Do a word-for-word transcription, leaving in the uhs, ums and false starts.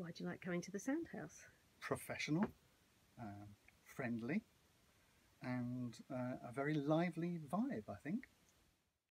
Why do you like coming to the Soundhouse? Professional, um, friendly, and uh, a very lively vibe, I think.